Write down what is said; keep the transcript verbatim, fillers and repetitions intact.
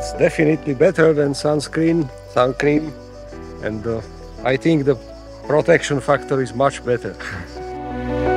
It's definitely better than sunscreen, sun cream, and uh, I think the protection factor is much better.